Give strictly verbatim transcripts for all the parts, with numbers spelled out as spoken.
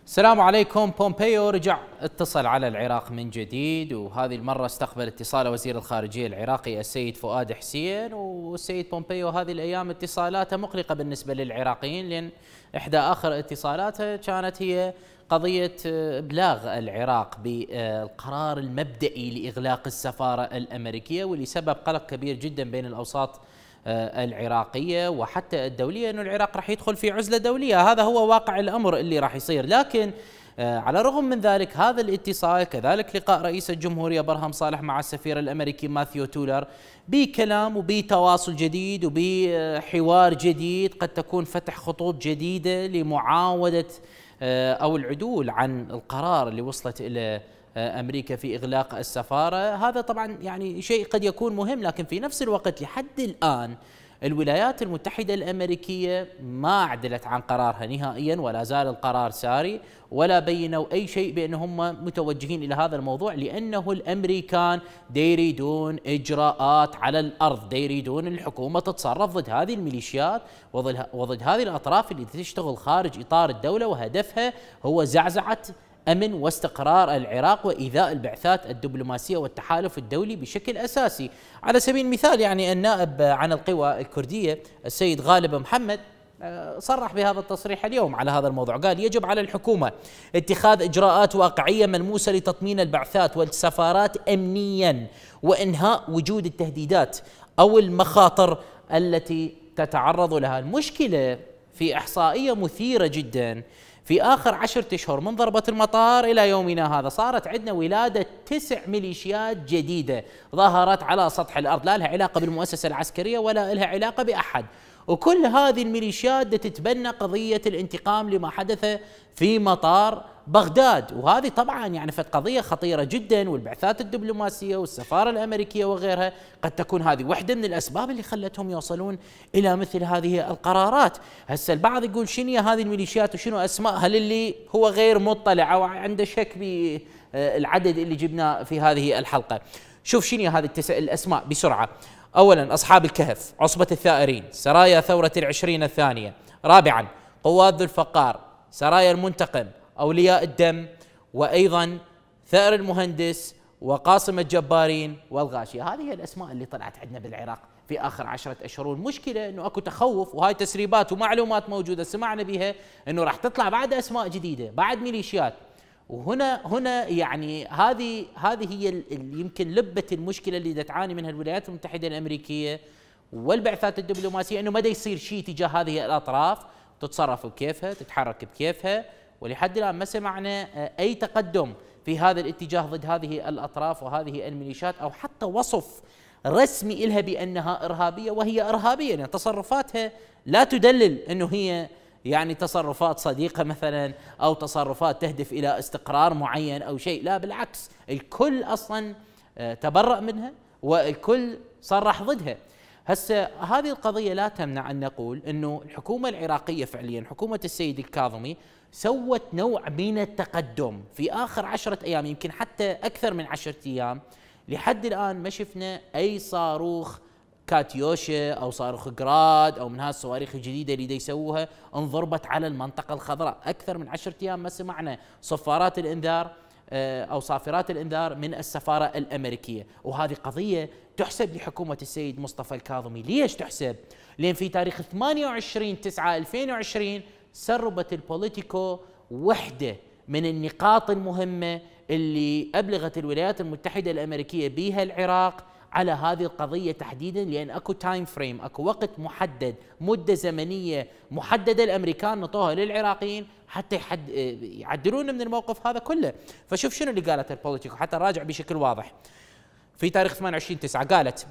السلام عليكم. بومبيو رجع اتصل على العراق من جديد، وهذه المرة استقبل اتصال وزير الخارجية العراقي السيد فؤاد حسين. والسيد بومبيو هذه الأيام اتصالاته مقلقة بالنسبة للعراقيين، لأن إحدى آخر اتصالاته كانت هي قضية إبلاغ العراق بالقرار المبدئي لإغلاق السفارة الأمريكية، واللي سبب قلق كبير جدا بين الأوساط العراقية وحتى الدولية أنه العراق راح يدخل في عزلة دولية. هذا هو واقع الأمر اللي راح يصير. لكن على الرغم من ذلك هذا الاتصال كذلك لقاء رئيس الجمهورية برهم صالح مع السفير الأمريكي ماثيو تولر بكلام وبتواصل جديد وبحوار جديد، قد تكون فتح خطوط جديدة لمعاودة أو العدول عن القرار اللي وصلت إلى أمريكا في إغلاق السفارة. هذا طبعا يعني شيء قد يكون مهم، لكن في نفس الوقت لحد الآن الولايات المتحدة الأمريكية ما عدلت عن قرارها نهائيا، ولا زال القرار ساري، ولا بينوا أي شيء بأنهم متوجهين إلى هذا الموضوع، لأنه الأمريكان يريدون إجراءات على الأرض، يريدون الحكومة تتصرف ضد هذه الميليشيات وضد هذه الأطراف اللي تشتغل خارج إطار الدولة، وهدفها هو زعزعة أمن واستقرار العراق وإيذاء البعثات الدبلوماسية والتحالف الدولي بشكل أساسي. على سبيل المثال يعني النائب عن القوى الكردية السيد غالب محمد صرح بهذا التصريح اليوم على هذا الموضوع، قال يجب على الحكومة اتخاذ إجراءات واقعية ملموسة لتطمين البعثات والسفارات أمنيا، وإنهاء وجود التهديدات أو المخاطر التي تتعرض لها. المشكلة في إحصائية مثيرة جدا، في آخر عشرة أشهر من ضربة المطار إلى يومنا هذا صارت عندنا ولادة تسع ميليشيات جديدة ظهرت على سطح الأرض، لا لها علاقة بالمؤسسة العسكرية ولا لها علاقة بأحد، وكل هذه الميليشيات تتبنى قضية الانتقام لما حدث في مطار بغداد. وهذه طبعا يعني فت قضية خطيرة جدا، والبعثات الدبلوماسية والسفارة الأمريكية وغيرها قد تكون هذه واحدة من الأسباب اللي خلتهم يوصلون إلى مثل هذه القرارات. هسه البعض يقول شنو هذه الميليشيات وشنو أسمائها للي هو غير مطلع أو عنده شك بالعدد اللي جبناه في هذه الحلقة. شوف شنو هذه التسع الأسماء بسرعة. أولا أصحاب الكهف، عصبة الثائرين، سرايا ثورة العشرين الثانية. رابعا قوات ذو الفقار، سرايا المنتقم، أولياء الدم، وأيضا ثأر المهندس، وقاسم الجبارين، والغاشية. هذه هي الأسماء اللي طلعت عندنا بالعراق في آخر عشرة أشهر. والمشكلة أنه أكو تخوف، وهاي تسريبات ومعلومات موجودة سمعنا بها أنه راح تطلع بعد أسماء جديدة بعد ميليشيات. وهنا هنا يعني هذه هذه هي اللي يمكن لبة المشكلة اللي تعاني منها الولايات المتحدة الأمريكية والبعثات الدبلوماسية، أنه ما يصير شيء تجاه هذه الأطراف، تتصرف بكيفها، تتحرك بكيفها، ولحد الآن ما سمعنا أي تقدم في هذا الاتجاه ضد هذه الأطراف وهذه الميليشيات، أو حتى وصف رسمي لها بأنها إرهابية، وهي إرهابية يعني تصرفاتها لا تدلل أنه هي يعني تصرفات صديقة مثلا أو تصرفات تهدف إلى استقرار معين أو شيء، لا بالعكس، الكل أصلا تبرأ منها والكل صرح ضدها. هسه هذه القضية لا تمنع أن نقول أنه الحكومة العراقية فعليا حكومة السيد الكاظمي سوت نوع من التقدم في آخر عشرة أيام، يمكن حتى أكثر من عشرة أيام. لحد الآن ما شفنا أي صاروخ كاتيوشا أو صاروخ جراد أو من هذه الصواريخ الجديدة اللي دي يسووها انضربت على المنطقة الخضراء. أكثر من عشرة أيام ما سمعنا صفارات الإنذار أو صافرات الإنذار من السفارة الأمريكية. وهذه قضية تحسب لحكومة السيد مصطفى الكاظمي. ليش تحسب؟ لأن في تاريخ ثمانية وعشرين تسعة ألفين وعشرين سربت البوليتيكو وحدة من النقاط المهمة اللي أبلغت الولايات المتحدة الأمريكية بها العراق على هذه القضية تحديدا، لأن أكو تايم فريم، أكو وقت محدد، مدة زمنية محددة الأمريكان نطوها للعراقيين حتى يحد يعدلون من الموقف هذا كله. فشوف شنو اللي قالت البوليتيكو حتى نراجع بشكل واضح. في تاريخ ثمانية وعشرين تسعة قالت: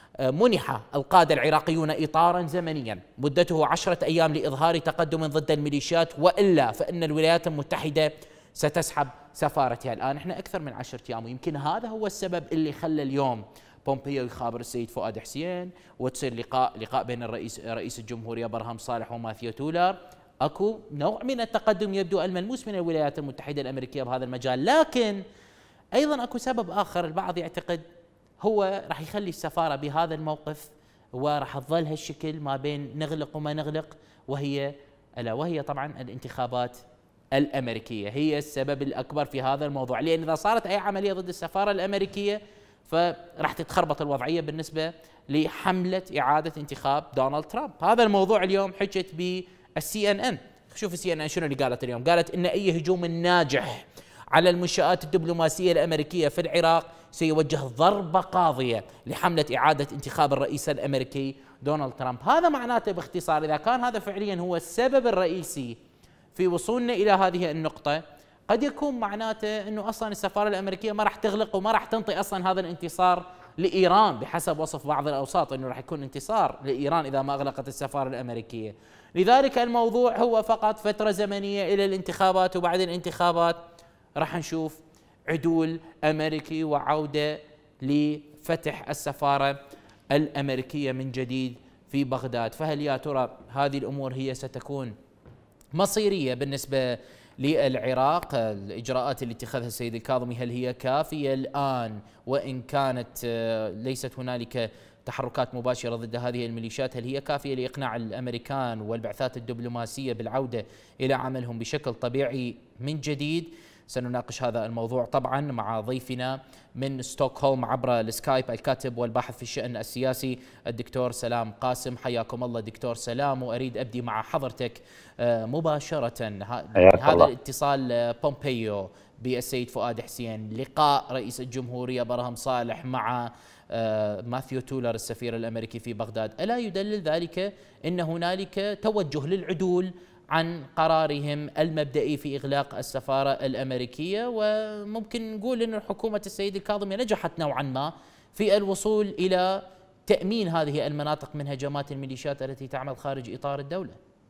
منح القادة العراقيون إطارا زمنيا مدته عشرة أيام لإظهار تقدم ضد الميليشيات، وإلا فإن الولايات المتحدة ستسحب سفارتها. الآن احنا أكثر من عشرة أيام، ويمكن هذا هو السبب اللي خلى اليوم بومبيو يخابر السيد فؤاد حسين، وتصير لقاء لقاء بين الرئيس رئيس الجمهورية برهم صالح وماثيو تولر. اكو نوع من التقدم يبدو الملموس من الولايات المتحدة الأمريكية بهذا المجال، لكن أيضا اكو سبب آخر البعض يعتقد هو راح يخلي السفارة بهذا الموقف، وراح تظل هالشكل ما بين نغلق وما نغلق، وهي الا وهي طبعا الانتخابات الأمريكية هي السبب الأكبر في هذا الموضوع، لأن إذا صارت أي عملية ضد السفارة الأمريكية فراح تتخربط الوضعية بالنسبة لحملة إعادة انتخاب دونالد ترامب. هذا الموضوع اليوم حجت بالسي ان ان. شوف السي ان ان شنو اللي قالت اليوم، قالت إن أي هجوم ناجح على المنشآت الدبلوماسية الأمريكية في العراق سيوجه ضربة قاضية لحملة إعادة انتخاب الرئيس الأمريكي دونالد ترامب. هذا معناته باختصار إذا كان هذا فعليا هو السبب الرئيسي في وصولنا إلى هذه النقطة، قد يكون معناته أنه أصلا السفارة الأمريكية ما راح تغلق وما راح تنطي أصلا هذا الانتصار لإيران بحسب وصف بعض الأوساط، أنه راح يكون انتصار لإيران إذا ما أغلقت السفارة الأمريكية. لذلك الموضوع هو فقط فترة زمنية إلى الانتخابات، وبعد الانتخابات راح نشوف عدول أمريكي وعودة لفتح السفارة الأمريكية من جديد في بغداد. فهل يا ترى هذه الأمور هي ستكون مصيرية بالنسبة للعراق؟ الإجراءات اللي اتخذها السيد الكاظمي هل هي كافية الآن، وإن كانت ليست هنالك تحركات مباشرة ضد هذه الميليشيات، هل هي كافية لإقناع الأمريكان والبعثات الدبلوماسية بالعودة إلى عملهم بشكل طبيعي من جديد؟ سنناقش هذا الموضوع طبعا مع ضيفنا من ستوكهولم عبر السكايب الكاتب والباحث في الشأن السياسي الدكتور سلام قاسم. حياكم الله دكتور سلام، وأريد أبدي مع حضرتك مباشرة. هذا الاتصال بومبيو بالسيد فؤاد حسين، لقاء رئيس الجمهورية برهم صالح مع ماثيو تولر السفير الأمريكي في بغداد، ألا يدلل ذلك أن هنالك توجه للعدول عن قرارهم المبدئي في إغلاق السفارة الأمريكية؟ وممكن نقول أن حكومة السيد الكاظمي نجحت نوعا ما في الوصول إلى تأمين هذه المناطق من هجمات الميليشيات التي تعمل خارج إطار الدولة.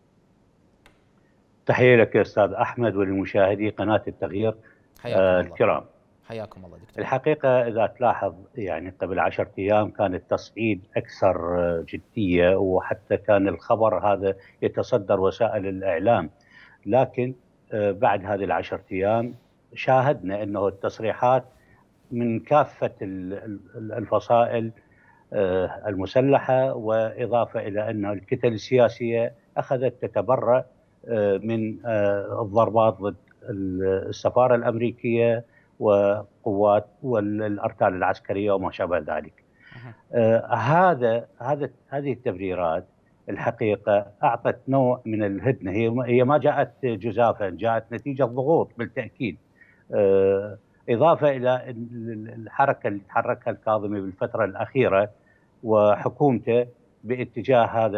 تحية لك يا أستاذ أحمد ولمشاهدي قناة التغيير آه الكرام. حياكم الله دكتور. الحقيقة إذا تلاحظ يعني قبل عشرة أيام كان التصعيد أكثر جدية، وحتى كان الخبر هذا يتصدر وسائل الإعلام، لكن بعد هذه العشرة أيام شاهدنا أنه التصريحات من كافة الفصائل المسلحة، وإضافة إلى أن الكتل السياسية أخذت تتبرأ من الضربات ضد السفارة الأمريكية وقوات والأركان العسكرية وما شابه ذلك. آه هذا هذا هذه التبريرات الحقيقة أعطت نوع من الهدنة، هي هي ما جاءت جزافا، جاءت نتيجة ضغوط بالتأكيد. آه إضافة إلى الحركة اللي تحركها الكاظمي بالفترة الأخيرة وحكومته باتجاه هذا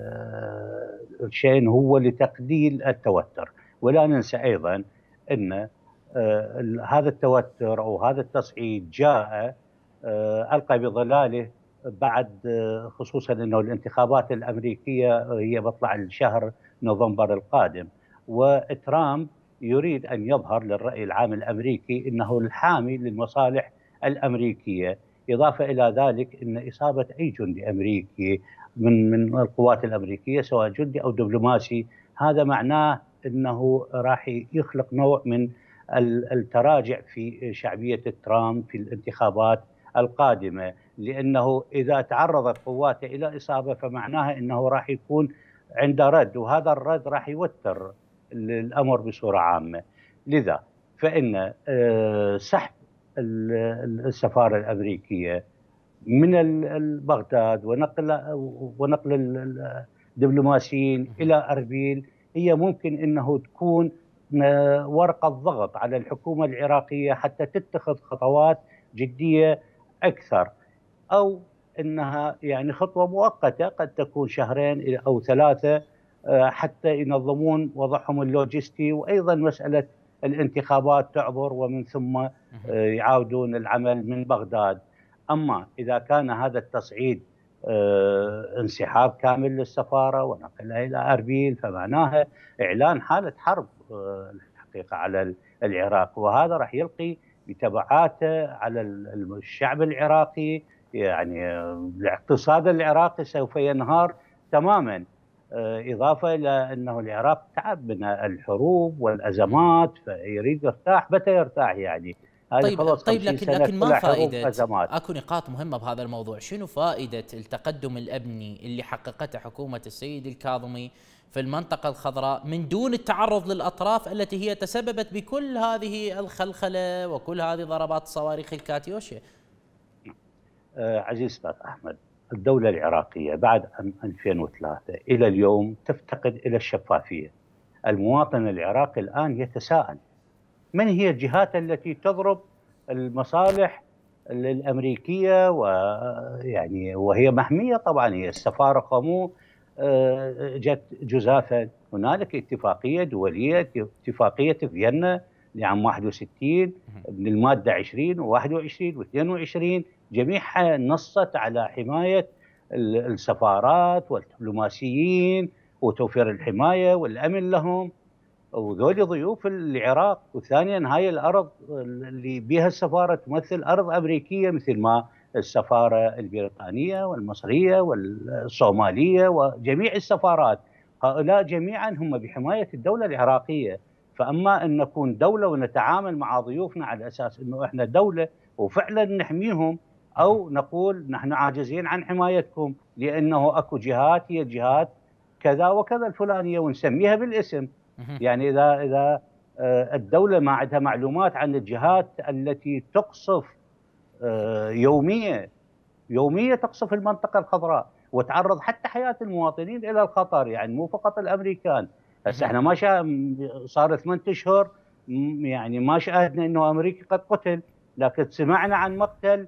الشيء هو لتقليل التوتر. ولا ننسى أيضا أن آه هذا التوتر أو هذا التصعيد جاء آه ألقى بظلاله بعد آه خصوصا أنه الانتخابات الأمريكية هي بطلع الشهر نوفمبر القادم، وترامب يريد أن يظهر للرأي العام الأمريكي أنه الحامي للمصالح الأمريكية. إضافة إلى ذلك أن إصابة أي جندي أمريكي من من القوات الأمريكية سواء جندي أو دبلوماسي، هذا معناه أنه راح يخلق نوع من التراجع في شعبية ترامب في الانتخابات القادمة، لأنه إذا تعرضت قواته إلى إصابة فمعناها أنه راح يكون عنده رد، وهذا الرد راح يوتر الأمر بصورة عامة. لذا فإن سحب السفارة الأمريكية من بغداد ونقل ونقل الدبلوماسيين إلى أربيل هي ممكن أنه تكون ورقة ضغط على الحكومة العراقية حتى تتخذ خطوات جدية أكثر، أو أنها يعني خطوة مؤقتة قد تكون شهرين أو ثلاثة حتى ينظمون وضعهم اللوجستي، وأيضا مسألة الانتخابات تعبر ومن ثم يعاودون العمل من بغداد. أما إذا كان هذا التصعيد انسحاب كامل للسفارة ونقلها إلى أربيل فمعناها إعلان حالة حرب الحقيقة على العراق، وهذا راح يلقي بتبعاته على الشعب العراقي. يعني الاقتصاد العراقي سوف ينهار تماما، إضافة إلى أنه العراق تعب من الحروب والأزمات فيريد يرتاح. متى يرتاح يعني؟ طيب طيب لكن لكن ما فائدة؟ اكو نقاط مهمة بهذا الموضوع. شنو فائدة التقدم الأمني اللي حققته حكومة السيد الكاظمي في المنطقة الخضراء من دون التعرض للأطراف التي هي تسببت بكل هذه الخلخلة وكل هذه ضربات صواريخ الكاتيوشا. آه عزيز أستاذ أحمد، الدولة العراقية بعد عام ألفين وثلاثة إلى اليوم تفتقد إلى الشفافية. المواطن العراقي الآن يتساءل من هي الجهات التي تضرب المصالح الأمريكية، ويعني وهي محمية طبعا، هي السفارة قاموا جت جزافا. هنالك اتفاقية دولية، اتفاقية فيينا لعام واحد وستين من المادة عشرين وواحد وعشرين واثنين وعشرين، جميعها نصت على حماية السفارات والدبلوماسيين وتوفير الحماية والأمن لهم، وذول ضيوف العراق. وثانيا هاي الأرض اللي بها السفارة تمثل أرض أمريكية، مثل ما السفارة البريطانية والمصرية والصومالية وجميع السفارات، هؤلاء جميعا هم بحماية الدولة العراقية. فأما أن نكون دولة ونتعامل مع ضيوفنا على أساس أنه إحنا دولة وفعلا نحميهم، أو نقول نحن عاجزين عن حمايتكم لأنه أكو جهات هي جهات كذا وكذا الفلانية ونسميها بالاسم. يعني إذا إذا الدولة ما عندها معلومات عن الجهات التي تقصف يومية يومية تقصف المنطقة الخضراء وتعرض حتى حياة المواطنين إلى الخطر، يعني مو فقط الأمريكان. هسه احنا ما شا... صار ثمانية أشهر يعني ما شاهدنا أنه أمريكي قد قتل، لكن سمعنا عن مقتل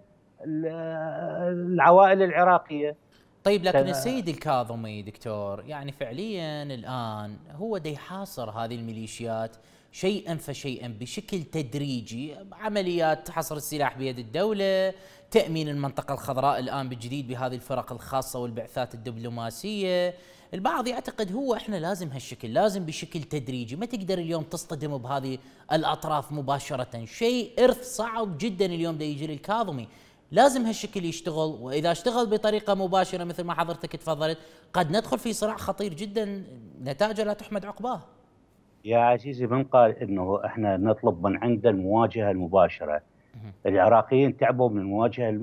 العوائل العراقية. طيب لكن السيد الكاظمي دكتور يعني فعليا الآن هو دا يحاصر هذه الميليشيات شيئا فشيئا بشكل تدريجي، عمليات حصر السلاح بيد الدولة، تأمين المنطقة الخضراء الآن بالجديد بهذه الفرق الخاصة والبعثات الدبلوماسية. البعض يعتقد هو احنا لازم هالشكل، لازم بشكل تدريجي، ما تقدر اليوم تصطدم بهذه الأطراف مباشرة، شيء إرث صعب جدا اليوم دا يجري الكاظمي. لازم هالشكل يشتغل، وإذا اشتغل بطريقة مباشرة مثل ما حضرتك تفضلت قد ندخل في صراع خطير جدا نتائجه لا تحمد عقباه. يا عزيزي من قال انه احنا نطلب من عند المواجهة المباشرة؟ العراقيين تعبوا من المواجهة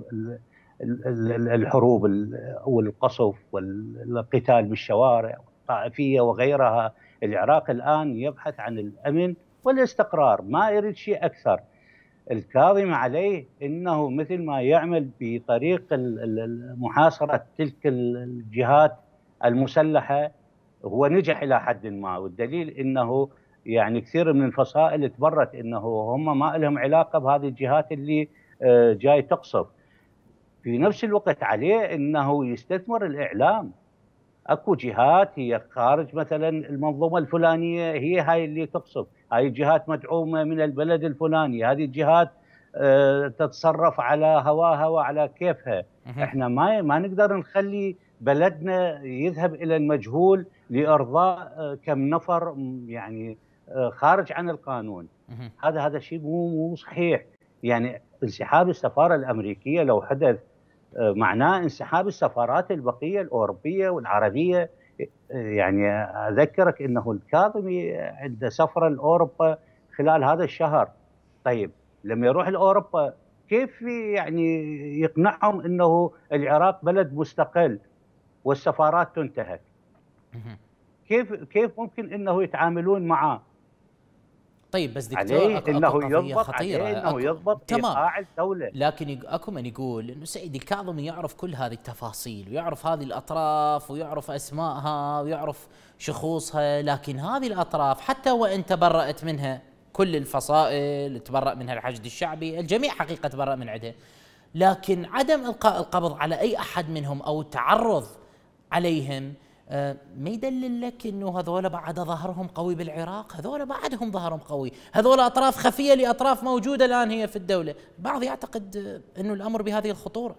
الحروب والقصف والقتال بالشوارع الطائفية وغيرها. العراق الآن يبحث عن الأمن والاستقرار، ما يريد شيء أكثر. الكاظم عليه انه مثل ما يعمل بطريق محاصره تلك الجهات المسلحه، هو نجح الى حد ما، والدليل انه يعني كثير من الفصائل تبرت انه هم ما لهم علاقه بهذه الجهات اللي جاي تقصف. في نفس الوقت عليه انه يستثمر الاعلام. اكو جهات هي خارج مثلا المنظومه الفلانيه هي هاي اللي تقصف، هاي الجهات مدعومه من البلد الفلاني، هذه الجهات أه تتصرف على هواها وعلى كيفها. احنا ما ما نقدر نخلي بلدنا يذهب الى المجهول لارضاء أه كم نفر يعني أه خارج عن القانون. هذا هذا شيء مو مو صحيح. يعني انسحاب السفاره الامريكيه لو حدث معناه انسحاب السفارات البقيه الاوروبيه والعربيه. يعني اذكرك انه الكاظمي عنده سفره لاوروبا خلال هذا الشهر. طيب لما يروح لاوروبا كيف يعني يقنعهم انه العراق بلد مستقل والسفارات تنتهك؟ كيف كيف ممكن انه يتعاملون معه؟ طيب بس دكتور عليه أكو انه أكو يضبط خطيرة، عليه انه أكو يضبط ايقاع الدوله. لكن اكو من يقول انه سيد الكاظمي يعرف كل هذه التفاصيل ويعرف هذه الاطراف ويعرف اسمائها ويعرف شخوصها، لكن هذه الاطراف حتى وان تبرأت منها كل الفصائل، تبرأ منها الحشد الشعبي، الجميع حقيقه تبرأ من عندها، لكن عدم القاء القبض على اي احد منهم او التعرض عليهم ما يدلل لك انه هذول بعد ظهرهم قوي بالعراق، هذول بعدهم ظهرهم قوي، هذول اطراف خفيه لاطراف موجوده الان هي في الدوله، البعض يعتقد انه الامر بهذه الخطوره.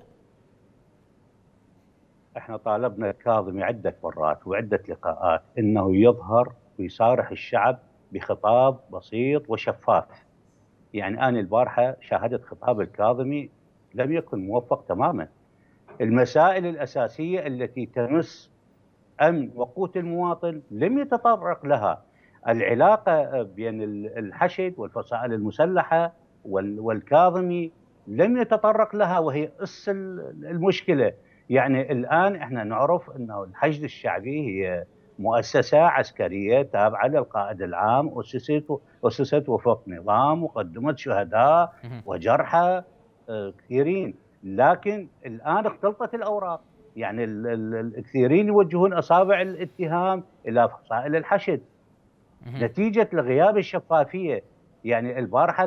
احنا طالبنا الكاظمي عده مرات وعده لقاءات انه يظهر ويصارح الشعب بخطاب بسيط وشفاف. يعني انا البارحه شاهدت خطاب الكاظمي لم يكن موفق تماما. المسائل الاساسيه التي تمس امن وقوت المواطن لم يتطرق لها. العلاقه بين الحشد والفصائل المسلحه والكاظمي لم يتطرق لها، وهي اس المشكله. يعني الان احنا نعرف انه الحشد الشعبي هي مؤسسة عسكرية تابعة للقائد العام، أسست أسست وفق نظام وقدمت شهداء وجرحى كثيرين، لكن الآن اختلطت الأوراق. يعني الكثيرين يوجهون أصابع الاتهام إلى فصائل الحشد نتيجة لغياب الشفافية. يعني البارحة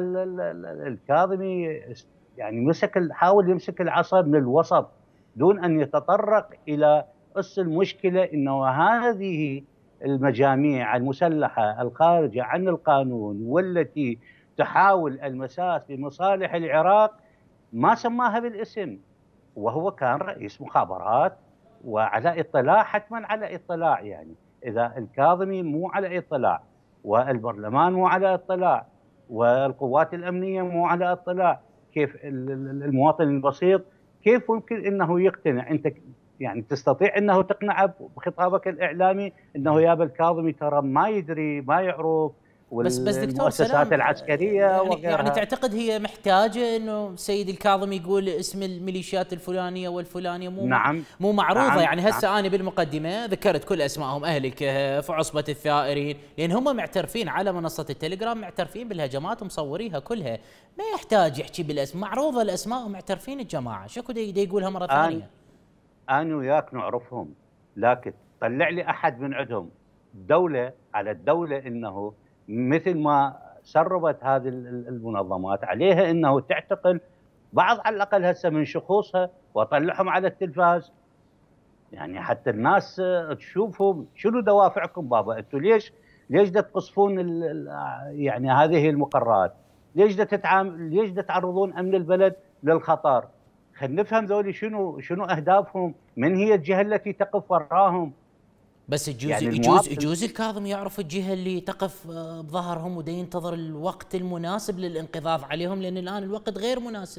الكاظمي يعني مسك حاول يمسك العصا من الوسط دون أن يتطرق إلى قص المشكلة، إنه هذه المجاميع المسلحة الخارجة عن القانون والتي تحاول المساس بمصالح العراق ما سماها بالاسم، وهو كان رئيس مخابرات وعلى اطلاع، حتما على اطلاع. يعني إذا الكاظمي مو على اطلاع والبرلمان مو على اطلاع والقوات الأمنية مو على اطلاع، كيف المواطن البسيط كيف ممكن انه يقتنع؟ انت يعني تستطيع انه تقنعه بخطابك الاعلامي انه يا الكاظمي ترى ما يدري ما يعرف، بس بس دكتور سلام، العسكريه يعني وغيرها. يعني تعتقد هي محتاجه انه سيد الكاظمي يقول اسم الميليشيات الفلانيه والفلانيه مو نعم مو معروضه؟ نعم يعني هسه نعم انا بالمقدمه ذكرت كل اسمائهم، اهل الكهف وعصبه الثائرين، لان هم معترفين على منصه التليجرام، معترفين بالهجمات ومصوريها كلها، ما يحتاج يحكي بالاسم، معروضه الاسماء ومعترفين الجماعه، شكو دي يقولها مره ثانيه؟ انا وياك نعرفهم، لكن طلع لي احد من عندهم. الدوله على الدوله انه مثل ما سربت هذه المنظمات عليها انه تعتقل بعض على الاقل هسه من شخوصها وطلعهم على التلفاز، يعني حتى الناس تشوفهم شنو دوافعكم بابا، انتم ليش ليش دا تقصفون يعني هذه المقرات؟ ليش دا تتعامل ليش دا تعرضون امن البلد للخطر؟ خلينا نفهم ذولي شنو شنو اهدافهم، من هي الجهه التي تقف وراهم. بس يجوز يعني يجوز يجوز الكاظم يعرف الجهه اللي تقف بظهرهم ودا ينتظر الوقت المناسب للانقضاض عليهم، لان الان الوقت غير مناسب.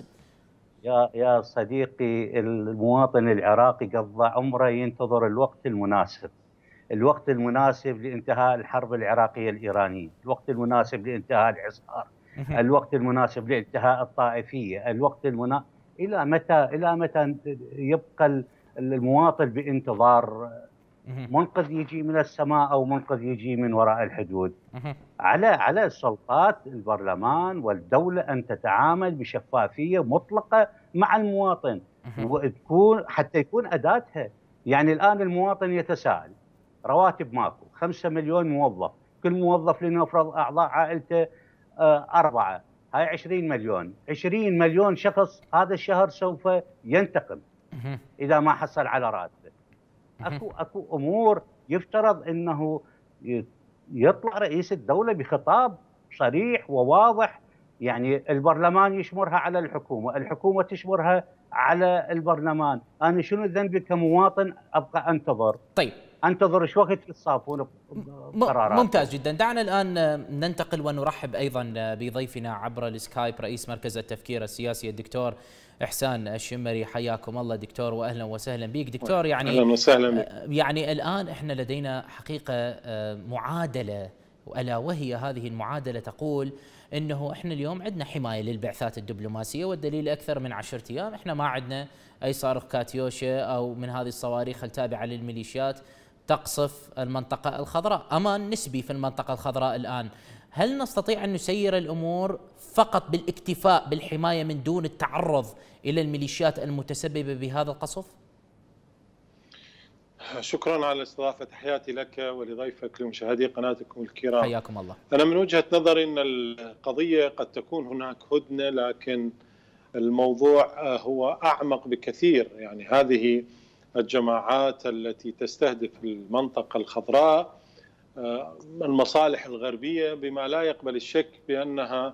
يا يا صديقي، المواطن العراقي قضى عمره ينتظر الوقت المناسب، الوقت المناسب لانتهاء الحرب العراقيه الايرانيه، الوقت المناسب لانتهاء الحصار، الوقت المناسب لانتهاء الطائفيه، الوقت المنا الى متى الى متى يبقى المواطن بانتظار منقذ يجي من السماء او منقذ يجي من وراء الحدود؟ على على السلطات البرلمان والدوله ان تتعامل بشفافيه مطلقه مع المواطن وتكون حتى يكون اداتها. يعني الان المواطن يتساءل، رواتب ماكو، خمسة مليون موظف، كل موظف لنفرض اعضاء عائلته اربعه، هاي عشرين مليون، عشرين مليون شخص هذا الشهر سوف ينتقم اذا ما حصل على راتبه. اكو اكو امور يفترض انه يطلع رئيس الدوله بخطاب صريح وواضح، يعني البرلمان يشمرها على الحكومه، الحكومه تشمرها على البرلمان، انا شنو ذنبي كمواطن ابقى انتظر؟ طيب انتظر ايش وقت يتصافون بقرارات؟ ممتاز جدا. دعنا الان ننتقل ونرحب ايضا بضيفنا عبر السكايب رئيس مركز التفكير السياسي الدكتور إحسان الشمري. حياكم الله دكتور واهلا وسهلا بك دكتور. يعني اهلا وسهلا بك. يعني الان احنا لدينا حقيقه معادله، الا وهي هذه المعادله تقول انه احنا اليوم عندنا حمايه للبعثات الدبلوماسيه، والدليل اكثر من عشرة ايام احنا ما عندنا اي صاروخ كاتيوشا او من هذه الصواريخ التابعه للميليشيات تقصف المنطقه الخضراء، امان نسبي في المنطقه الخضراء الان. هل نستطيع ان نسير الامور فقط بالاكتفاء بالحمايه من دون التعرض الى الميليشيات المتسببه بهذا القصف؟ شكرا على الاستضافه، تحياتي لك ولضيفك لمشاهدي قناتكم الكرام. حياكم الله. انا من وجهه نظري ان القضيه قد تكون هناك هدنه، لكن الموضوع هو اعمق بكثير. يعني هذه الجماعات التي تستهدف المنطقه الخضراء المصالح الغربيه بما لا يقبل الشك بانها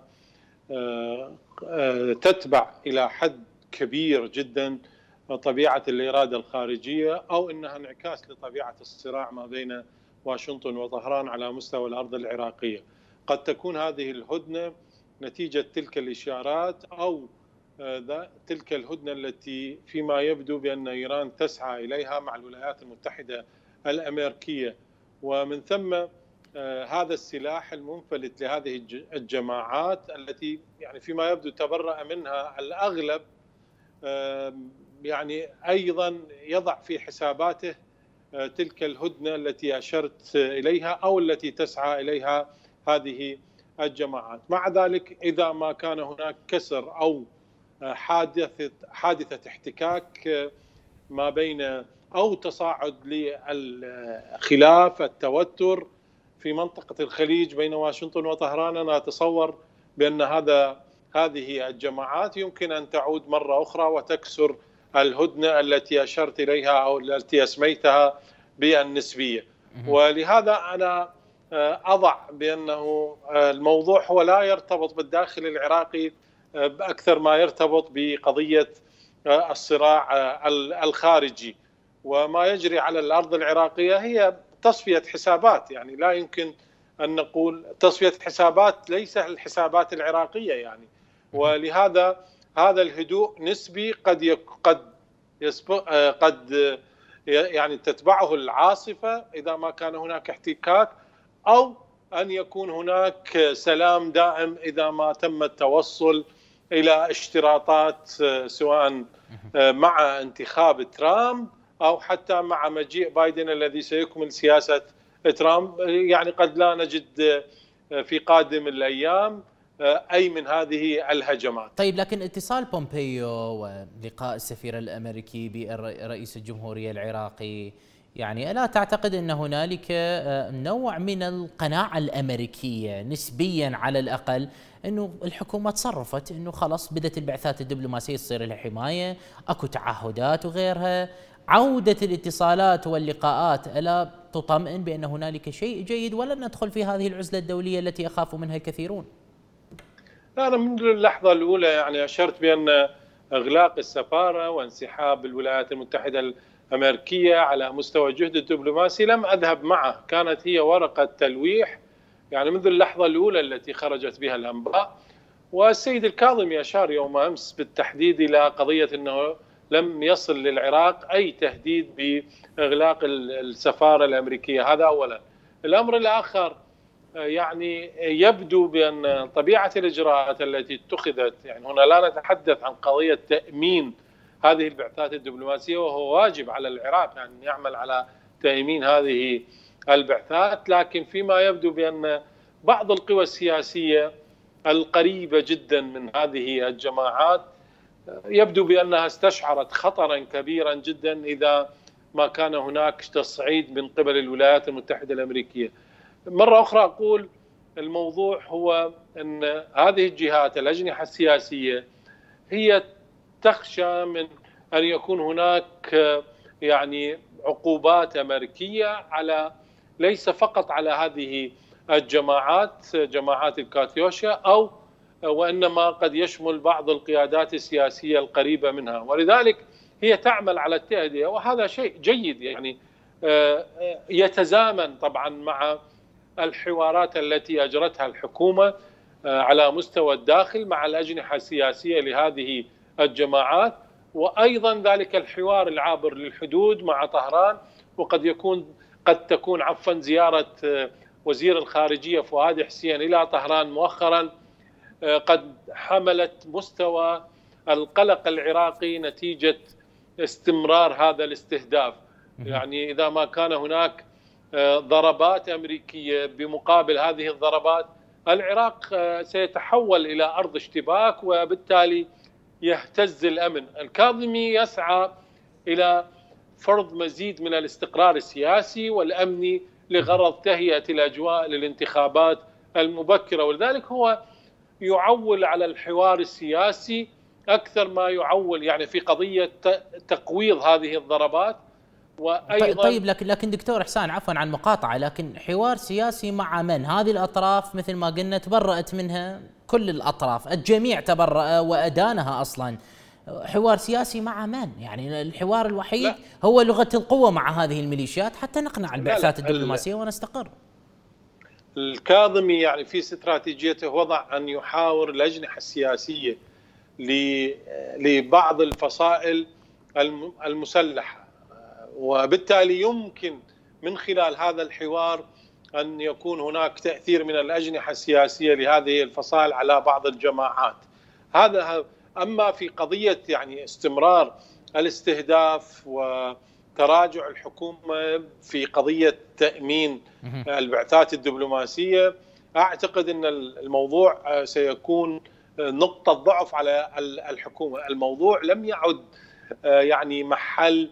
تتبع الى حد كبير جدا طبيعه الاراده الخارجيه، او انها انعكاس لطبيعه الصراع ما بين واشنطن وطهران على مستوى الارض العراقيه. قد تكون هذه الهدنه نتيجه تلك الاشارات، او تلك الهدنه التي فيما يبدو بان ايران تسعى اليها مع الولايات المتحده الامريكيه، ومن ثم هذا السلاح المنفلت لهذه الجماعات التي يعني فيما يبدو تبرأ منها الأغلب، يعني أيضا يضع في حساباته تلك الهدنة التي أشرت إليها أو التي تسعى إليها هذه الجماعات. مع ذلك إذا ما كان هناك كسر أو حادثة حادثة احتكاك ما بين أو تصاعد للخلاف التوتر في منطقة الخليج بين واشنطن وطهران، أنا أتصور بأن هذا هذه الجماعات يمكن أن تعود مرة أخرى وتكسر الهدنة التي أشرت إليها أو التي أسميتها بالنسبية. ولهذا أنا أضع بأنه الموضوع هو لا يرتبط بالداخل العراقي أكثر ما يرتبط بقضية الصراع الخارجي، وما يجري على الأرض العراقية هي تصفية حسابات. يعني لا يمكن أن نقول تصفية حسابات ليس الحسابات العراقية يعني. ولهذا هذا الهدوء نسبي، قد يك قد يسبق قد يعني تتبعه العاصفة إذا ما كان هناك احتكاك، أو أن يكون هناك سلام دائم إذا ما تم التوصل إلى اشتراطات سواء مع انتخاب ترامب أو حتى مع مجيء بايدن الذي سيكمل سياسة ترامب. يعني قد لا نجد في قادم الأيام أي من هذه الهجمات. طيب، لكن اتصال بومبيو ولقاء السفير الأمريكي برئيس الجمهورية العراقي، يعني ألا تعتقد أن هنالك نوع من القناعة الأمريكية نسبيا على الأقل أنه الحكومة تصرفت، أنه خلاص بدأت البعثات الدبلوماسية تصير لها حماية، أكو تعهدات وغيرها، عودة الاتصالات واللقاءات ألا تطمئن بأن هنالك شيء جيد، ولا ندخل في هذه العزلة الدولية التي يخاف منها الكثيرون؟ أنا منذ اللحظة الأولى يعني أشرت بأن إغلاق السفارة وانسحاب الولايات المتحدة الأمريكية على مستوى الجهد الدبلوماسي لم أذهب معه، كانت هي ورقة تلويح يعني منذ اللحظة الأولى التي خرجت بها الأنباء. والسيد الكاظمي أشار يوم أمس بالتحديد إلى قضية أنه لم يصل للعراق أي تهديد بإغلاق السفارة الأمريكية، هذا أولا. الأمر الآخر يعني يبدو بأن طبيعة الإجراءات التي اتخذت، يعني هنا لا نتحدث عن قضية تأمين هذه البعثات الدبلوماسية وهو واجب على العراق أن يعمل على تأمين هذه البعثات، لكن فيما يبدو بأن بعض القوى السياسية القريبة جدا من هذه الجماعات يبدو بأنها استشعرت خطرا كبيرا جدا إذا ما كان هناك تصعيد من قبل الولايات المتحدة الأمريكية. مرة أخرى أقول الموضوع هو أن هذه الجهات الأجنحة السياسية هي تخشى من أن يكون هناك يعني عقوبات أمريكية على ليس فقط على هذه الجماعات جماعات الكاتيوشا، أو وإنما قد يشمل بعض القيادات السياسية القريبة منها، ولذلك هي تعمل على التهدئة، وهذا شيء جيد يعني يتزامن طبعا مع الحوارات التي أجرتها الحكومة على مستوى الداخل مع الأجنحة السياسية لهذه الجماعات، وأيضا ذلك الحوار العابر للحدود مع طهران. وقد يكون قد تكون عفوا زيارة وزير الخارجية فؤاد حسين إلى طهران مؤخرا قد حملت مستوى القلق العراقي نتيجة استمرار هذا الاستهداف. يعني إذا ما كان هناك ضربات أمريكية بمقابل هذه الضربات، العراق سيتحول إلى أرض اشتباك وبالتالي يهتز الأمن. الكاظمي يسعى إلى فرض مزيد من الاستقرار السياسي والأمني لغرض تهيئة الأجواء للانتخابات المبكرة، ولذلك هو يعول على الحوار السياسي أكثر ما يعول يعني في قضية تقويض هذه الضربات. وأيضا طيب لكن لكن دكتور إحسان عفوا عن مقاطعة، لكن حوار سياسي مع من؟ هذه الأطراف مثل ما قلنا تبرأت منها كل الأطراف، الجميع تبرأ وأدانها أصلا. حوار سياسي مع من؟ يعني الحوار الوحيد لا. هو لغة القوة مع هذه الميليشيات حتى نقنع البعثات الدبلوماسية ونستقر. الكاظمي يعني في استراتيجيته وضع أن يحاور الأجنحة السياسية لبعض الفصائل المسلحة، وبالتالي يمكن من خلال هذا الحوار أن يكون هناك تأثير من الأجنحة السياسية لهذه الفصائل على بعض الجماعات. هذا أما في قضية يعني استمرار الاستهداف تراجع الحكومة في قضية تأمين البعثات الدبلوماسية. أعتقد أن الموضوع سيكون نقطة ضعف على الحكومة. الموضوع لم يعد يعني محل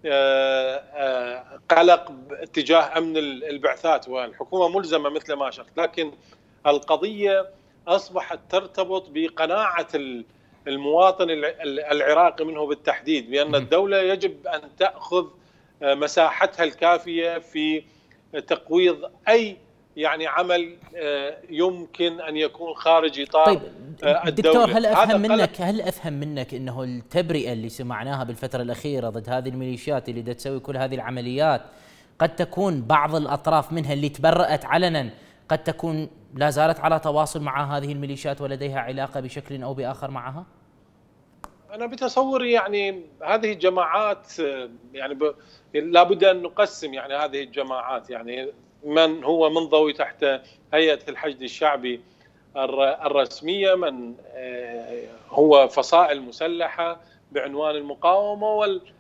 قلق اتجاه أمن البعثات، والحكومة ملزمة مثل ما أشرت، لكن القضية أصبحت ترتبط بقناعة المواطن العراقي منه بالتحديد بأن الدولة يجب أن تأخذ مساحتها الكافية في تقويض أي يعني عمل يمكن أن يكون خارج إطار طيب الدولة. دكتور، هل أفهم منك هل أفهم منك أنه التبرئة اللي سمعناها بالفترة الأخيرة ضد هذه الميليشيات اللي دا تسوي كل هذه العمليات قد تكون بعض الأطراف منها اللي تبرأت علنا قد تكون لا زالت على تواصل مع هذه الميليشيات ولديها علاقة بشكل أو بآخر معها؟ أنا بتصوري يعني هذه الجماعات يعني ب... لابد أن نقسم يعني هذه الجماعات، يعني من هو منضوي تحت هيئة الحشد الشعبي الرسمية، من هو فصائل مسلحة بعنوان المقاومة،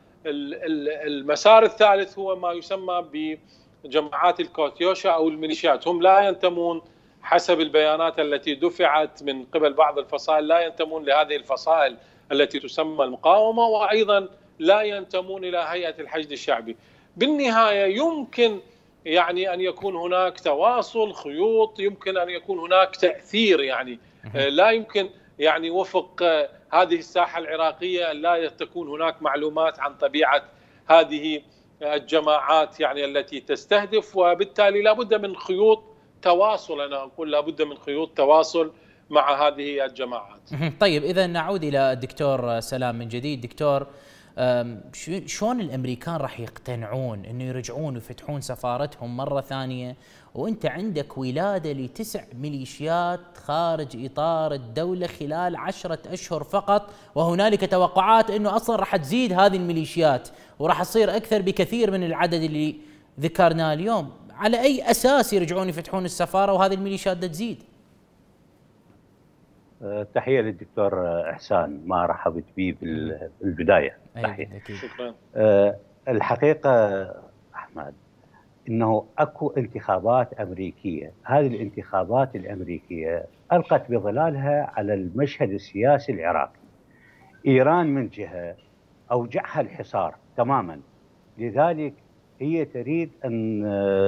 والمسار الثالث هو ما يسمى بجماعات الكاتيوشا أو الميليشيات. هم لا ينتمون حسب البيانات التي دفعت من قبل بعض الفصائل، لا ينتمون لهذه الفصائل التي تسمى المقاومة، وأيضا لا ينتمون إلى هيئة الحشد الشعبي. بالنهاية يمكن يعني أن يكون هناك تواصل خيوط، يمكن أن يكون هناك تأثير، يعني لا يمكن يعني وفق هذه الساحة العراقية لا تكون هناك معلومات عن طبيعة هذه الجماعات يعني التي تستهدف، وبالتالي لا بد من خيوط تواصل. أنا أقول لا بد من خيوط تواصل مع هذه الجماعات. طيب إذا نعود إلى الدكتور سلام من جديد. دكتور، شلون الأمريكان راح يقتنعون أنه يرجعون ويفتحون سفارتهم مرة ثانية وأنت عندك ولادة لتسع ميليشيات خارج إطار الدولة خلال عشرة أشهر فقط، وهنالك توقعات أنه أصلا راح تزيد هذه الميليشيات وراح تصير أكثر بكثير من العدد اللي ذكرناه اليوم؟ على أي أساس يرجعون يفتحون السفارة وهذه الميليشيات تزيد؟ تحية للدكتور إحسان، ما رحبت به بالبداية. تحية. شكرا. الحقيقة أحمد أنه أكو انتخابات أمريكية، هذه الانتخابات الأمريكية ألقت بظلالها على المشهد السياسي العراقي. إيران من جهة أوجعها الحصار تماما، لذلك هي تريد أن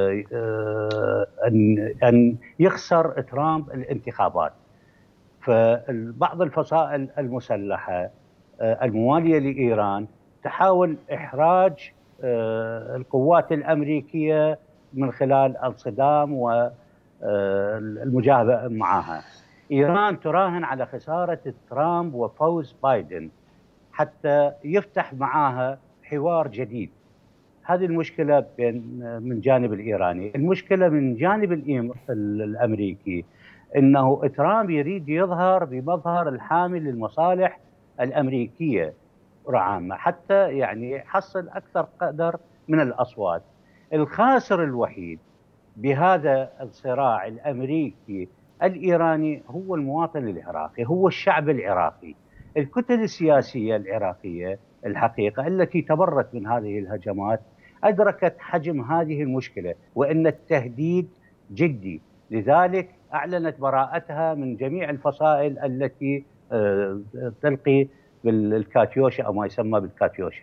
أن أن يخسر ترامب الانتخابات. فبعض الفصائل المسلحة الموالية لإيران تحاول إحراج القوات الأمريكية من خلال الصدام والمجاهدة معها. إيران تراهن على خسارة ترامب وفوز بايدن حتى يفتح معها حوار جديد. هذه المشكلة بين من جانب الإيراني. المشكلة من جانب الأمريكي إنه ترامب يريد يظهر بمظهر الحامل للمصالح الأمريكية عامة حتى يعني يحصل أكثر قدر من الأصوات. الخاسر الوحيد بهذا الصراع الأمريكي الإيراني هو المواطن العراقي، هو الشعب العراقي. الكتل السياسية العراقية الحقيقة التي تبرت من هذه الهجمات أدركت حجم هذه المشكلة وأن التهديد جدي، لذلك أعلنت براءتها من جميع الفصائل التي تلقي بالكاتيوشا أو ما يسمى بالكاتيوشا.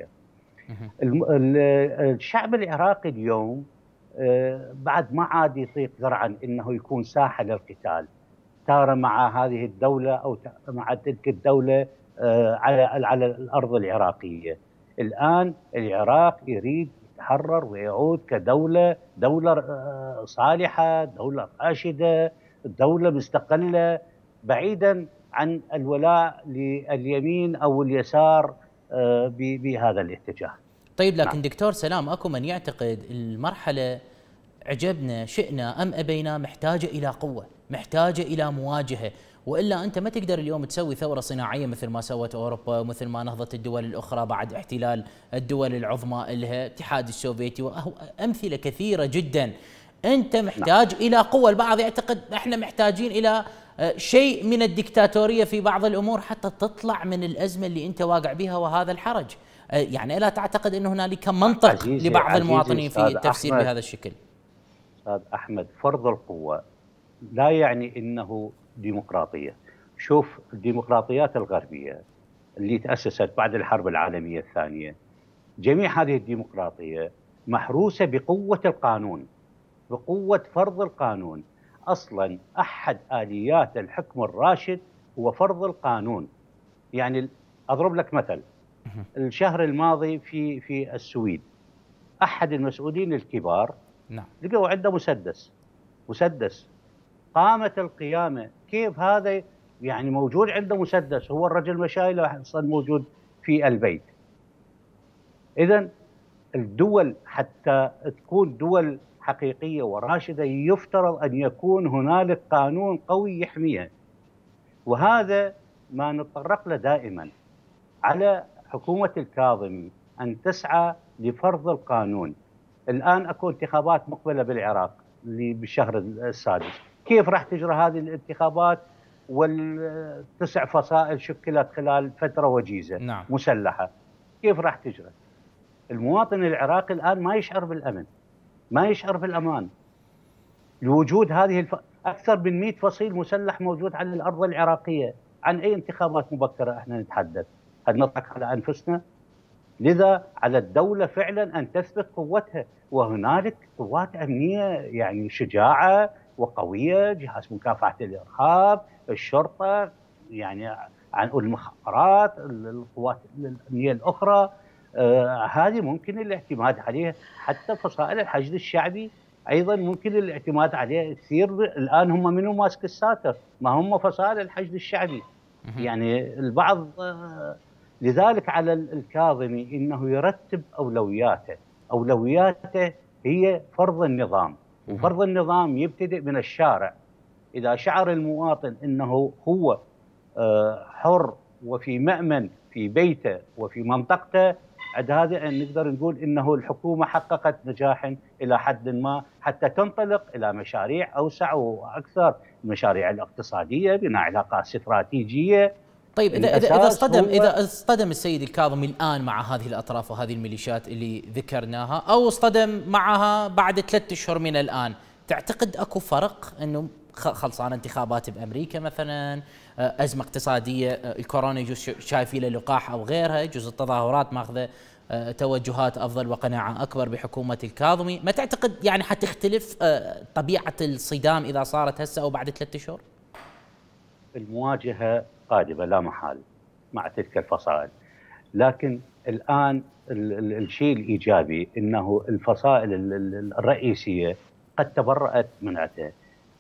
الشعب العراقي اليوم بعد ما عاد يطيق ذرعا أنه يكون ساحة للقتال، تارة مع هذه الدولة أو مع تلك الدولة على على الأرض العراقية. الآن العراق يريد يتحرر ويعود كدولة دولة صالحة، دولة راشدة، دولة مستقلة بعيدا عن الولاء لليمين أو اليسار بهذا الاتجاه. طيب لكن نعم. دكتور سلام، أكو من يعتقد المرحلة عجبنا شئنا أم أبينا محتاجة إلى قوة، محتاجة إلى مواجهة، وإلا أنت ما تقدر اليوم تسوي ثورة صناعية مثل ما سوت أوروبا ومثل ما نهضت الدول الأخرى بعد احتلال الدول العظمى لها، الاتحاد السوفيتي وأمثلة كثيرة جدا. أنت محتاج نعم. إلى قوة. البعض يعتقد إحنا محتاجين إلى شيء من الدكتاتورية في بعض الأمور حتى تطلع من الأزمة اللي أنت واقع بها وهذا الحرج. يعني ألا تعتقد أن هنالك منطق عزيزي لبعض عزيزي المواطنين في التفسير بهذا الشكل؟ أستاذ أحمد، فرض القوة لا يعني أنه ديمقراطية. شوف الديمقراطيات الغربية اللي تأسست بعد الحرب العالمية الثانية، جميع هذه الديمقراطية محروسة بقوة القانون، بقوة فرض القانون. أصلا أحد آليات الحكم الراشد هو فرض القانون. يعني أضرب لك مثل، الشهر الماضي في في السويد أحد المسؤولين الكبار نعم لقوا عنده مسدس مسدس قامت القيامة. كيف هذا يعني موجود عنده مسدس؟ هو الرجل مشايله أصلا موجود في البيت. إذن الدول حتى تكون دول حقيقية وراشدة يفترض أن يكون هنالك قانون قوي يحميها، وهذا ما نتطرق له دائما. على حكومة الكاظمي أن تسعى لفرض القانون. الآن أكو انتخابات مقبلة بالعراق اللي بالشهر السادس، كيف راح تجرى هذه الانتخابات والتسع فصائل شكلت خلال فترة وجيزة نعم. مسلحة؟ كيف راح تجرى؟ المواطن العراقي الآن ما يشعر بالأمن، ما يشعر بالأمان لوجود هذه الف... أكثر من مئة فصيل مسلح موجود على الأرض العراقية. عن أي انتخابات مبكرة احنا نتحدث؟ هل نضحك على أنفسنا؟ لذا على الدولة فعلا أن تثبت قوتها، وهنالك قوات أمنية يعني شجاعة وقوية، جهاز مكافحة الإرهاب، الشرطة، يعني عن المخابرات، القوات الأمنية الأخرى. آه هذه ممكن الاعتماد عليها. حتى فصائل الحشد الشعبي أيضا ممكن الاعتماد عليها كثير. الآن هم منو ماسك الساتر؟ ما هم فصائل الحشد الشعبي. يعني البعض آه لذلك على الكاظمي انه يرتب اولوياته، اولوياته هي فرض النظام، وفرض النظام يبتدئ من الشارع. اذا شعر المواطن انه هو حر وفي مأمن في بيته وفي منطقته، عند هذا ان نقدر نقول انه الحكومه حققت نجاح الى حد ما حتى تنطلق الى مشاريع اوسع واكثر، المشاريع الاقتصاديه، بناء علاقات استراتيجيه. طيب إذا إذا إذا اصطدم إذا اصطدم السيد الكاظمي الآن مع هذه الأطراف وهذه الميليشيات اللي ذكرناها، أو اصطدم معها بعد ثلاثة أشهر من الآن، تعتقد أكو فرق أنه خلصانة انتخابات بأمريكا مثلا، أزمة اقتصادية، الكورونا يجوز شايفين له لقاح أو غيرها، يجوز التظاهرات ماخذة توجهات أفضل وقناعة أكبر بحكومة الكاظمي، ما تعتقد يعني حتختلف طبيعة الصدام إذا صارت هسه أو بعد ثلاثة أشهر؟ المواجهة قادمة لا محال مع تلك الفصائل، لكن الآن الشيء الإيجابي أنه الفصائل الرئيسية قد تبرأت منعته،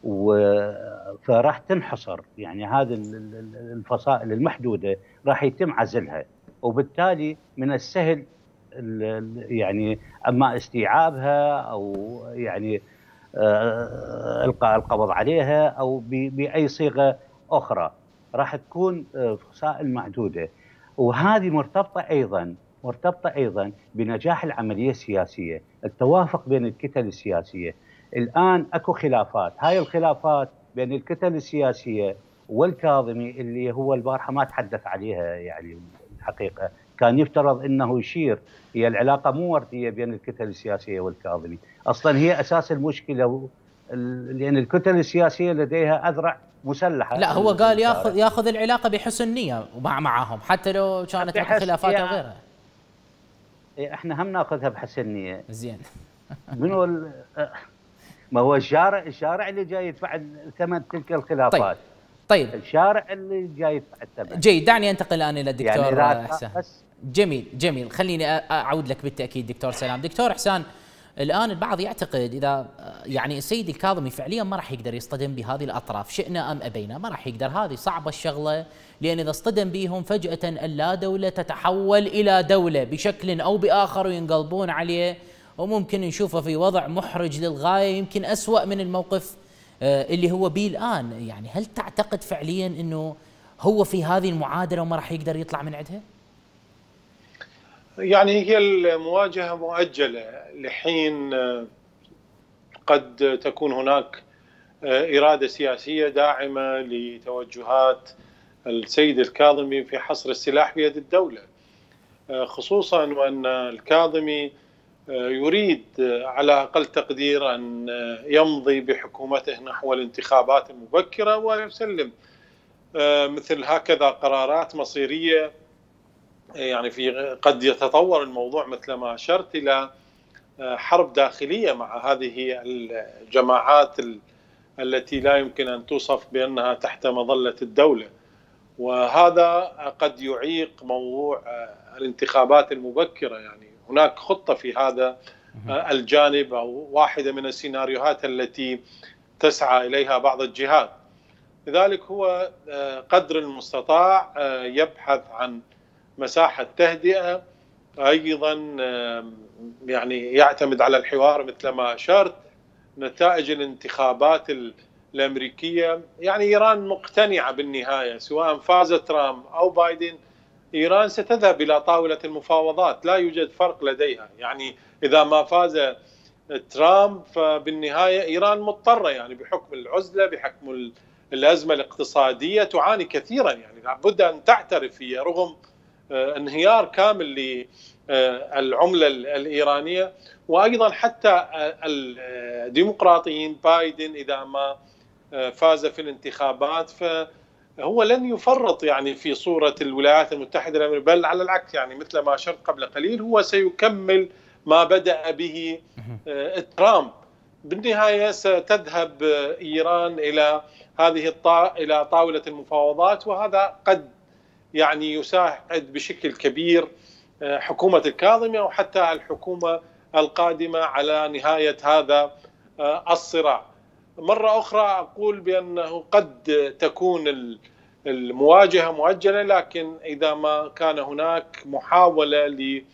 فراح تنحصر. يعني هذه الفصائل المحدودة راح يتم عزلها، وبالتالي من السهل يعني اما استيعابها او يعني القاء القبض عليها او باي صيغه اخرى. راح تكون فصائل محدوده، وهذه مرتبطه ايضا مرتبطه ايضا بنجاح العمليه السياسيه، التوافق بين الكتل السياسيه. الان اكو خلافات، هاي الخلافات بين الكتل السياسيه والكاظمي اللي هو البارحه ما تحدث عليها، يعني الحقيقه كان يفترض انه يشير، هي العلاقه مو ورديه بين الكتل السياسيه والكاظمي، اصلا هي اساس المشكله، لان الكتل السياسيه لديها اذرع مسلحه. لا هو قال ياخذ ياخذ العلاقه بحسن نيه مع معهم حتى لو كانت خلافات او غيرها. احنا هم ناخذها بحسن نيه. زين. منو ال... ما هو الشارع الشارع اللي جاي يدفع ثمن تلك الخلافات. طيب. طيب الشارع اللي جاي يدفع الثمن. جيد، دعني انتقل الان الى الدكتور يعني احسان. جميل جميل، خليني اعود لك بالتاكيد دكتور سلام. دكتور احسان، الان البعض يعتقد اذا يعني السيد الكاظمي فعليا ما راح يقدر يصطدم بهذه الاطراف، شئنا ام ابينا ما راح يقدر، هذه صعبه الشغله، لان اذا اصطدم بهم فجاه اللا دوله تتحول الى دوله بشكل او باخر وينقلبون عليه، وممكن نشوفه في وضع محرج للغايه، يمكن اسوأ من الموقف اللي هو به الان. يعني هل تعتقد فعليا انه هو في هذه المعادله وما راح يقدر يطلع من عندها؟ يعني هي المواجهه مؤجله لحين قد تكون هناك إرادة سياسية داعمة لتوجهات السيد الكاظمي في حصر السلاح بيد الدولة، خصوصا وأن الكاظمي يريد على أقل تقدير أن يمضي بحكومته نحو الانتخابات المبكرة ويسلم مثل هكذا قرارات مصيرية. يعني في قد يتطور الموضوع مثل ما أشرت إلى حرب داخلية مع هذه الجماعات التي لا يمكن أن توصف بأنها تحت مظلة الدولة، وهذا قد يعيق موضوع الانتخابات المبكرة. يعني هناك خطة في هذا الجانب أو واحدة من السيناريوهات التي تسعى إليها بعض الجهات. لذلك هو قدر المستطاع يبحث عن مساحة تهدئة، أيضا يعني يعتمد على الحوار مثل ما أشرت. نتائج الانتخابات الأمريكية، يعني إيران مقتنعة بالنهاية سواء فاز ترامب أو بايدن، إيران ستذهب إلى طاولة المفاوضات، لا يوجد فرق لديها. يعني إذا ما فاز ترامب فبالنهاية إيران مضطرة، يعني بحكم العزلة، بحكم الأزمة الاقتصادية تعاني كثيرا، يعني لابد أن تعترف هي رغم انهيار كامل للعملة الإيرانية. وأيضا حتى الديمقراطيين بايدن إذا ما فاز في الانتخابات فهو لن يفرط يعني في صورة الولايات المتحدة الأمريكية، بل على العكس، يعني مثل ما أشرت قبل قليل هو سيكمل ما بدأ به ترامب. بالنهاية ستذهب إيران إلى هذه الطا... إلى طاولة المفاوضات، وهذا قد يعني يساعد بشكل كبير حكومة الكاظمي أو حتى الحكومة القادمة على نهاية هذا الصراع. مرة أخرى أقول بأنه قد تكون المواجهة مؤجلة، لكن إذا ما كان هناك محاولة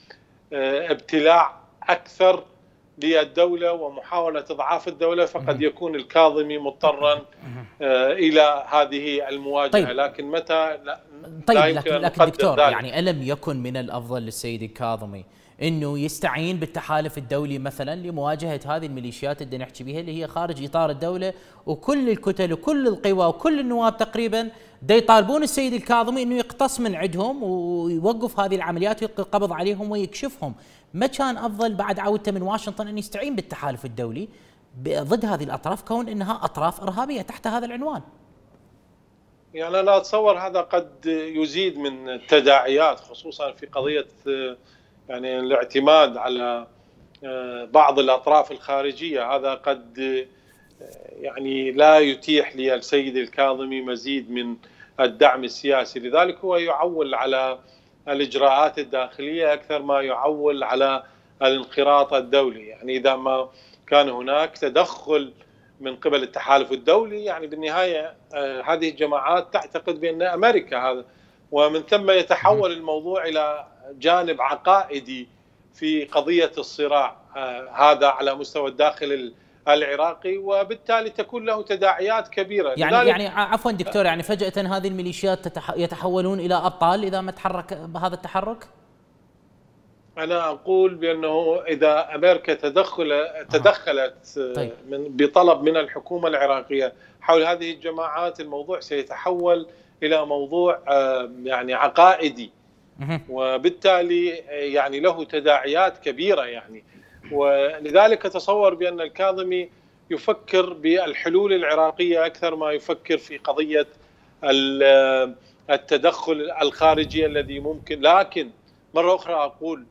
لابتلاع أكثر للدولة ومحاولة إضعاف الدولة فقد يكون الكاظمي مضطرا إلى هذه المواجهة. طيب. لكن متى لا طيب لا لكن, لكن دكتور ذلك. يعني ألم يكن من الأفضل للسيد الكاظمي أنه يستعين بالتحالف الدولي مثلا لمواجهة هذه الميليشيات اللي نحكي بها اللي هي خارج إطار الدولة، وكل الكتل وكل القوى وكل النواب تقريبا دا يطالبون السيد الكاظمي أنه يقتص من عندهم ويوقف هذه العمليات ويلقي القبض عليهم ويكشفهم. ما كان أفضل بعد عودته من واشنطن أن يستعين بالتحالف الدولي ضد هذه الأطراف كون أنها أطراف إرهابية تحت هذا العنوان؟ يعني أنا أتصور هذا قد يزيد من التداعيات، خصوصا في قضية يعني الاعتماد على بعض الأطراف الخارجية. هذا قد يعني لا يتيح للسيد الكاظمي مزيد من الدعم السياسي، لذلك هو يعول على الإجراءات الداخلية أكثر ما يعول على الانخراط الدولي. يعني إذا ما كان هناك تدخل من قبل التحالف الدولي، يعني بالنهاية هذه الجماعات تعتقد بأن أمريكا هذا، ومن ثم يتحول الموضوع إلى جانب عقائدي في قضية الصراع هذا على مستوى الداخل العراقي، وبالتالي تكون له تداعيات كبيرة. يعني يعني عفوا دكتور، يعني فجأة هذه الميليشيات يتحولون إلى أبطال إذا ما تحرك بهذا التحرك؟ أنا أقول بأنه إذا أمريكا تدخل تدخلت طيب. من بطلب من الحكومة العراقية حول هذه الجماعات، الموضوع سيتحول إلى موضوع يعني عقائدي، وبالتالي يعني له تداعيات كبيرة. يعني ولذلك أتصور بأن الكاظمي يفكر بالحلول العراقية أكثر ما يفكر في قضية التدخل الخارجي الذي ممكن. لكن مرة أخرى أقول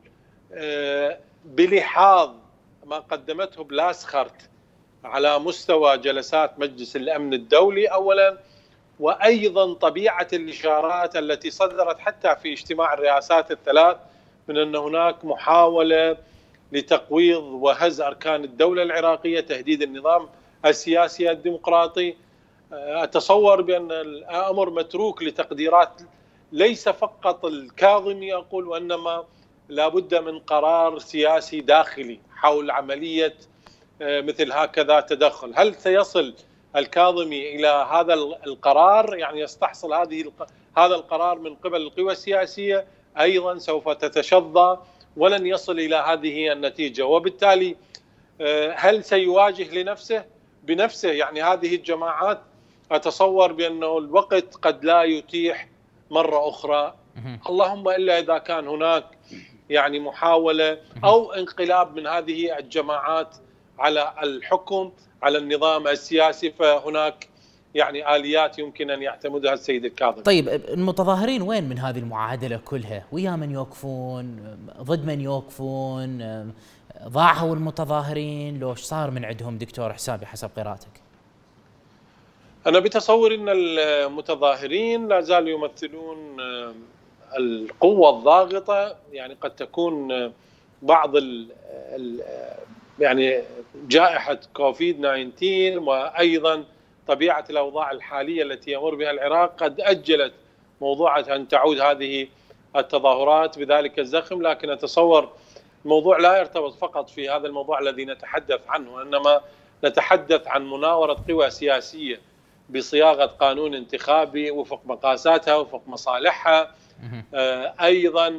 بلحاظ ما قدمته بلاسخرت على مستوى جلسات مجلس الأمن الدولي أولا، وأيضا طبيعة الإشارات التي صدرت حتى في اجتماع الرئاسات الثلاث من أن هناك محاولة لتقويض وهز أركان الدولة العراقية، تهديد النظام السياسي الديمقراطي. أتصور بأن الأمر متروك لتقديرات ليس فقط الكاظمي أقول، وإنما لابد من قرار سياسي داخلي حول عملية مثل هكذا تدخل. هل سيصل الكاظمي إلى هذا القرار، يعني يستحصل هذه هذا القرار من قبل القوى السياسية، أيضا سوف تتشظى ولن يصل إلى هذه النتيجة. وبالتالي هل سيواجه لنفسه بنفسه؟ يعني هذه الجماعات أتصور بأنه الوقت قد لا يتيح مرة أخرى، اللهم إلا إذا كان هناك يعني محاولة أو انقلاب من هذه الجماعات على الحكم، على النظام السياسي، فهناك يعني آليات يمكن أن يعتمدها السيد الكاظمي. طيب المتظاهرين وين من هذه المعادلة كلها؟ ويا من يوقفون؟ ضد من يوقفون؟ ضاعوا المتظاهرين؟ لو ايش صار من عندهم دكتور حسام بحسب قراءتك؟ أنا بتصور أن المتظاهرين لا زالوا يمثلون القوة الضاغطة، يعني قد تكون بعض ال ال يعني جائحة كوفيد تسعة عشر وأيضا طبيعة الأوضاع الحالية التي يمر بها العراق قد أجلت موضوع أن تعود هذه التظاهرات بذلك الزخم، لكن أتصور الموضوع لا يرتبط فقط في هذا الموضوع الذي نتحدث عنه، إنما نتحدث عن مناورة قوى سياسية بصياغة قانون انتخابي وفق مقاساتها وفق مصالحها، أيضا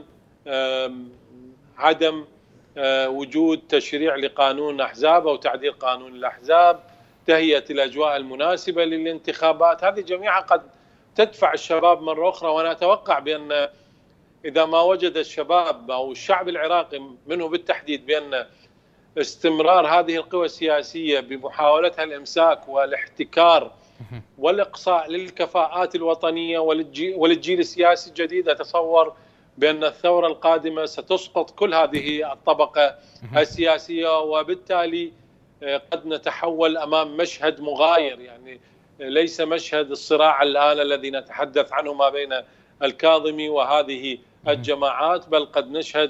عدم وجود تشريع لقانون أحزاب أو تعديل قانون الأحزاب، تهيئة الأجواء المناسبة للانتخابات، هذه جميعها قد تدفع الشباب مرة أخرى. وأنا أتوقع بأن إذا ما وجد الشباب أو الشعب العراقي منه بالتحديد بأن استمرار هذه القوى السياسية بمحاولتها الإمساك والاحتكار والإقصاء للكفاءات الوطنية وللجيل السياسي الجديد، أتصور بأن الثورة القادمة ستسقط كل هذه الطبقة السياسية، وبالتالي قد نتحول أمام مشهد مغاير، يعني ليس مشهد الصراع الآن الذي نتحدث عنه ما بين الكاظمي وهذه الجماعات، بل قد نشهد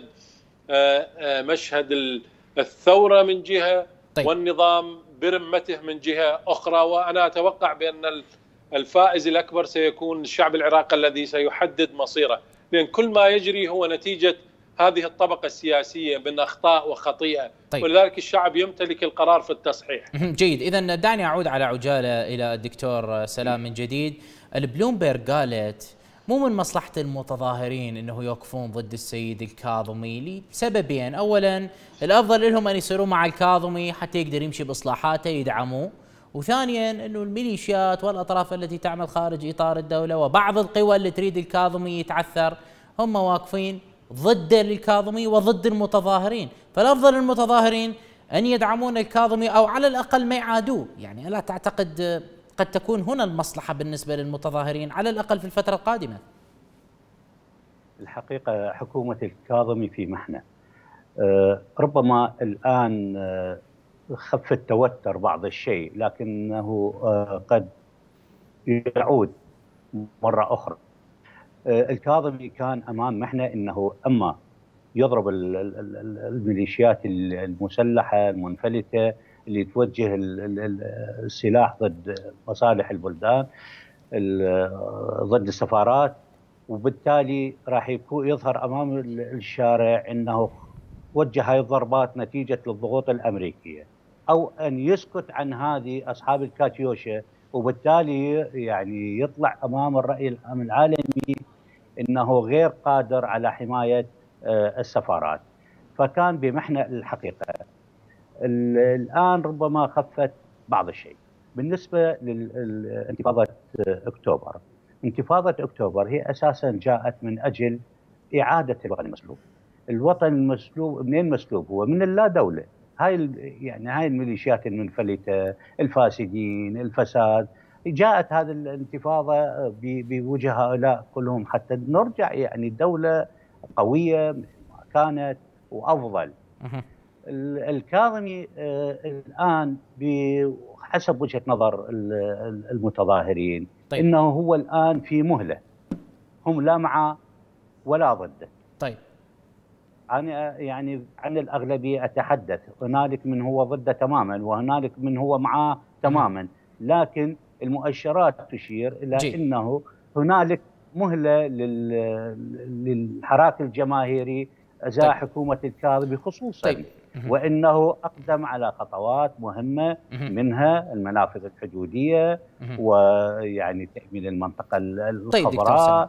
مشهد الثورة من جهة والنظام برمته من جهة أخرى. وأنا أتوقع بأن الفائز الأكبر سيكون الشعب العراقي الذي سيحدد مصيره، لأن كل ما يجري هو نتيجة هذه الطبقة السياسية من أخطاء وخطيئة. طيب. ولذلك الشعب يمتلك القرار في التصحيح. جيد، إذن دعني أعود على عجالة إلى الدكتور سلام من جديد. البلومبرغ قالت مو من مصلحة المتظاهرين أنه يوقفون ضد السيد الكاظمي لسببين: أولا الأفضل لهم أن يصيروا مع الكاظمي حتى يقدر يمشي بإصلاحاته يدعموه، وثانيا أنه الميليشيات والأطراف التي تعمل خارج إطار الدولة وبعض القوى اللي تريد الكاظمي يتعثر هم واقفين ضد الكاظمي وضد المتظاهرين، فالأفضل للمتظاهرين أن يدعمون الكاظمي أو على الأقل ما يعادوه. يعني ألا تعتقد قد تكون هنا المصلحة بالنسبة للمتظاهرين على الأقل في الفترة القادمة؟ الحقيقة حكومة الكاظمي في محنة، ربما الآن خف التوتر بعض الشيء، لكنه قد يعود مرة أخرى. الكاظمي كان أمام محنة، أنه أما يضرب الميليشيات المسلحة المنفلتة اللي توجه السلاح ضد مصالح البلدان، ضد السفارات، وبالتالي راح يكون يظهر أمام الشارع أنه وجه هاي الضربات نتيجة للضغوط الأمريكية، أو أن يسكت عن هذه أصحاب الكاتيوشا، وبالتالي يعني يطلع أمام الرأي العالمي أنه غير قادر على حماية السفارات، فكان بمحنة الحقيقة. الآن ربما خفت بعض الشيء. بالنسبة لانتفاضة أكتوبر، انتفاضة أكتوبر هي أساسا جاءت من أجل إعادة الوطن المسلوب. الوطن المسلوب منين مسلوب؟ هو من اللا دولة. هاي يعني هاي الميليشيات المنفلتة، الفاسدين، الفساد، جاءت هذه الانتفاضة بوجه هؤلاء كلهم حتى نرجع يعني دولة قوية مثل ما كانت وأفضل. الكاظمي الآن بحسب وجهة نظر المتظاهرين طيب. إنه هو الآن في مهلة، هم لا معه ولا ضده. طيب أنا يعني عن الأغلبية أتحدث، هنالك من هو ضده تماما وهنالك من هو معه تماما، لكن المؤشرات تشير إلى جي. أنه هنالك مهلة للحراك الجماهيري أزاء طيب. حكومة الكاظمي خصوصا طيب. وإنه أقدم على خطوات مهمة منها المنافذ الحدودية ويعني تأمين المنطقة الخضراء،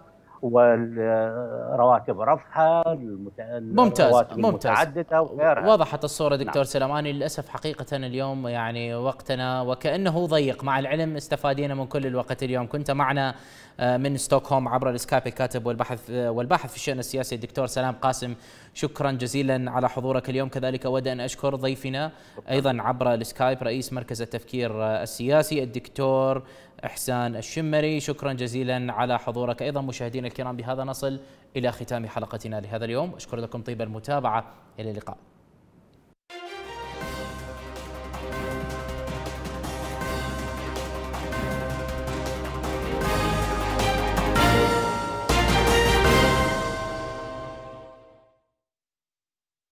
والرواتب رفعها، ممتاز الرواتب ممتاز المتعدده وغيرها. وضحت الصوره دكتور. نعم. سلام، أنا للاسف حقيقه اليوم يعني وقتنا وكانه ضيق، مع العلم استفادينا من كل الوقت اليوم. كنت معنا من ستوكهولم عبر الاسكايب الكاتب والباحث والباحث في الشأن السياسي الدكتور سلام قاسم، شكرا جزيلا على حضورك اليوم. كذلك اود ان اشكر ضيفنا ايضا عبر السكايب رئيس مركز التفكير السياسي الدكتور إحسان الشمري، شكرا جزيلا على حضورك ايضا. مشاهدينا الكرام، بهذا نصل الى ختام حلقتنا لهذا اليوم، اشكر لكم طيب المتابعه، الى اللقاء.